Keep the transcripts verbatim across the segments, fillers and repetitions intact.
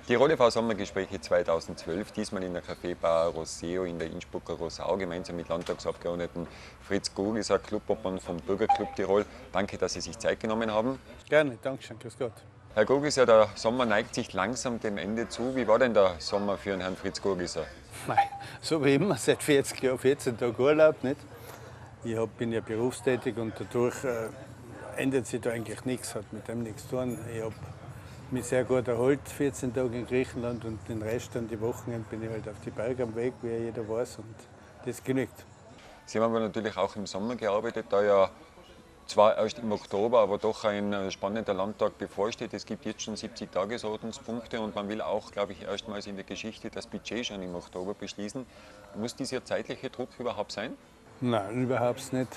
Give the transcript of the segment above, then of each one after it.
Tirol T V-Sommergespräche zweitausendzwölf, diesmal in der Café Bar Roseo in der Innsbrucker Rosau, gemeinsam mit Landtagsabgeordneten Fritz Gogiser, Clubobmann vom Bürgerclub Tirol. Danke, dass Sie sich Zeit genommen haben. Gerne, danke schön, grüß Gott. Herr Gogiser, der Sommer neigt sich langsam dem Ende zu. Wie war denn der Sommer für den Herrn Fritz Gogiser? So wie immer, seit vierzig Jahren, vierzehn Tage Urlaub. Nicht? Ich hab, bin ja berufstätig und dadurch äh, ändert sich da eigentlich nichts, hat mit dem nichts zu tun. Ich habe mich sehr gut erholt, vierzehn Tage in Griechenland, und den Rest an die Wochenende bin ich halt auf die Berge am Weg, wie jeder weiß, und das genügt. Sie haben aber natürlich auch im Sommer gearbeitet, da ja zwar erst im Oktober, aber doch ein spannender Landtag bevorsteht. Es gibt jetzt schon siebzig Tagesordnungspunkte und man will auch, glaube ich, erstmals in der Geschichte das Budget schon im Oktober beschließen. Muss dieser zeitliche Druck überhaupt sein? Nein, überhaupt nicht.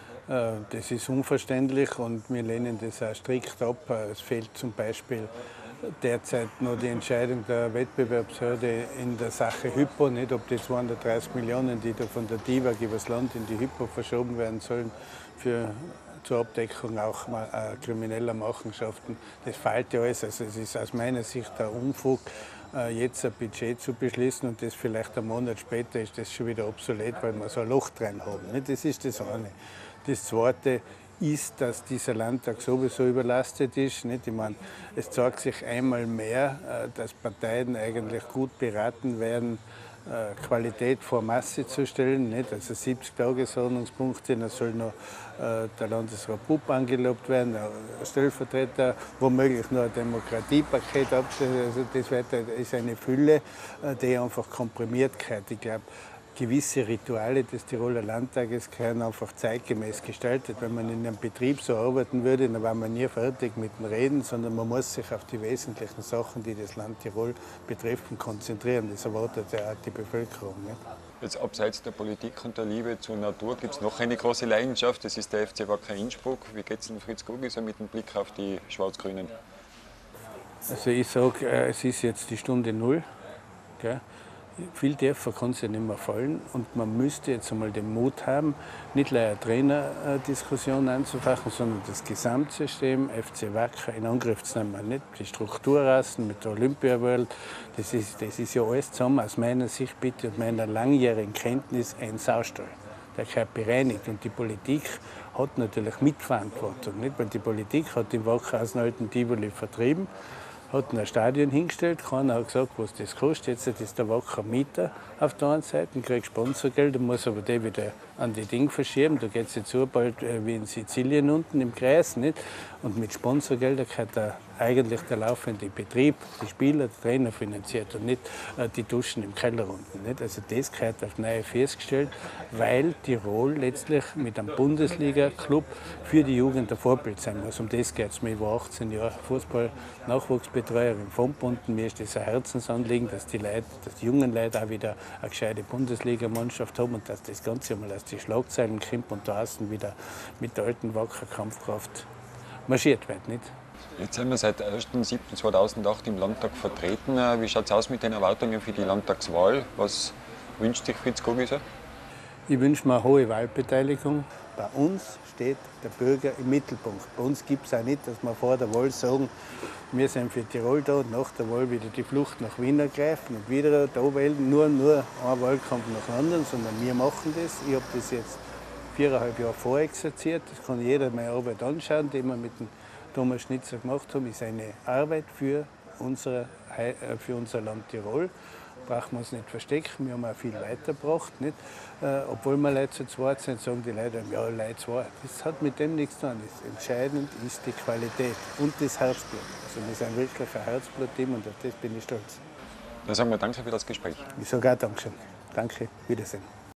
Das ist unverständlich und wir lehnen das auch strikt ab. Es fehlt zum Beispiel derzeit noch die Entscheidung der Wettbewerbshbehörde in der Sache Hypo, nicht, ob die zweihundertdreißig Millionen, die da von der D I W A G übers Land in die Hypo verschoben werden sollen, für, zur Abdeckung auch äh, krimineller Machenschaften. Das fehlt ja alles. Also es ist aus meiner Sicht ein Unfug, äh, jetzt ein Budget zu beschließen und das vielleicht einen Monat später ist das schon wieder obsolet, weil wir so ein Loch drin haben. Nicht? Das ist das eine. Das Zweite ist, dass dieser Landtag sowieso überlastet ist. Nicht? Ich meine, es zeigt sich einmal mehr, dass Parteien eigentlich gut beraten werden, Qualität vor Masse zu stellen. Nicht? Also siebzig Tagesordnungspunkte, dann soll noch der Landesrat Pupp angelobt werden, der Stellvertreter, womöglich noch ein Demokratiepaket abstellen. Also das ist eine Fülle, die einfach komprimiert gehört. Ich glaube, gewisse Rituale des Tiroler Landtages gehören einfach zeitgemäß gestaltet. Wenn man in einem Betrieb so arbeiten würde, dann wäre man nie fertig mit dem Reden, sondern man muss sich auf die wesentlichen Sachen, die das Land Tirol betreffen, konzentrieren. Das erwartet ja auch die Bevölkerung. Nicht? Jetzt abseits der Politik und der Liebe zur Natur gibt es noch eine große Leidenschaft, das ist der F C Wacker Innsbruck. Wie geht es denn Fritz Gogiser mit dem Blick auf die Schwarz-Grünen? Also ich sage, es ist jetzt die Stunde Null. Gell? Viel tiefer kann es ja nicht mehr fallen und man müsste jetzt einmal den Mut haben, nicht nur eine Trainerdiskussion anzufachen, sondern das Gesamtsystem F C Wacker in Angriff zu nehmen. Nicht die Strukturrassen mit der Olympiawelt, das ist, das ist ja alles zusammen aus meiner Sicht bitte und meiner langjährigen Kenntnis ein Saustall. Der gehört bereinigt und die Politik hat natürlich Mitverantwortung, nicht? Weil die Politik hat den Wacker aus dem alten Tivoli vertrieben, hat ein Stadion hingestellt, keiner hat gesagt, was das kostet. Jetzt ist der Wacker Mieter auf der einen Seite und kriegt Sponsorgeld, muss aber den wieder an die Dinge verschieben. Da geht es jetzt so bald wie in Sizilien unten im Kreis. Nicht? Und mit Sponsorgeldern gehört der, eigentlich der laufende Betrieb, die Spieler, der Trainer finanziert und nicht äh, die Duschen im Keller unten. Nicht? Also das gehört auf neue festgestellt, weil Tirol letztlich mit einem Bundesliga-Club für die Jugend ein Vorbild sein muss. Um das geht es mir. Ich war achtzehn Jahre Fußball-Nachwuchsbetreuer im Verbund. Mir ist das ein Herzensanliegen, dass die Leute, dass die jungen Leute auch wieder eine gescheite Bundesliga-Mannschaft haben und dass das Ganze mal aus die Schlagzeilen kommt und da außen wieder mit der alten Wacker Kampfkraft marschiert wird. Nicht? Jetzt sind wir seit ersten siebten zweitausendacht im Landtag vertreten. Wie schaut es aus mit den Erwartungen für die Landtagswahl? Was wünscht sich Fritz Gogiser? Ich wünsche mir eine hohe Wahlbeteiligung. Bei uns steht der Bürger im Mittelpunkt. Bei uns gibt es auch nicht, dass wir vor der Wahl sagen, wir sind für Tirol da und nach der Wahl wieder die Flucht nach Wien ergreifen und wieder da wählen. Nur, nur ein Wahlkampf nach dem anderen, sondern wir machen das. Ich habe das jetzt viereinhalb Jahre vorexerziert. Das kann jeder meine Arbeit anschauen, die wir mit dem Thomas Schnitzer gemacht haben. Das ist eine Arbeit für, unsere, für unser Land Tirol. Brauchen wir uns nicht verstecken, wir haben auch viel weitergebracht. Nicht? Äh, obwohl wir Leute zu zweit sind, sagen die Leute, ja, Leute zwei. Das hat mit dem nichts zu tun. Das entscheidend ist die Qualität und das Herzblut. Also wir sind wirklich ein Herzblut-Team und auf das bin ich stolz. Dann sagen wir danke für das Gespräch. Ich sage auch Dankeschön. Danke, Wiedersehen.